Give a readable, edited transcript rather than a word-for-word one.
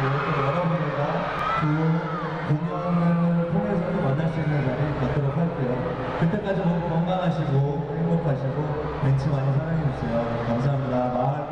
또 여러분들과 좋은 공연을 통해서도 만날 수 있는 날이 갖도록 할게요. 그때까지 너무 건강하시고 행복하시고 벤치 많이 사랑해주세요. 감사합니다.